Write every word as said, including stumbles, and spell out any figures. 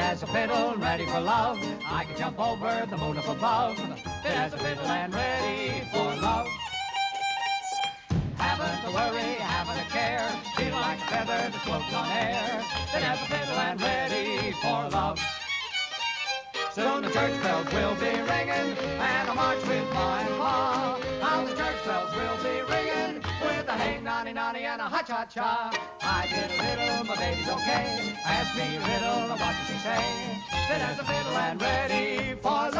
as a fiddle and ready for love. I can jump over the moon up above. Fit as a fiddle and ready for love. Haven't a worry, haven't a care. Feel like a feather that floats on air. Fit as a fiddle and ready for love. Soon the church bells will be ringing, and I'll march with Ma and Pa. How the church bells will be ringing, with a hey nonny nonny and a ha cha cha. I did a riddle, my baby's okay. Ask me a riddle, what does she say? Fit as a fiddle and ready for love.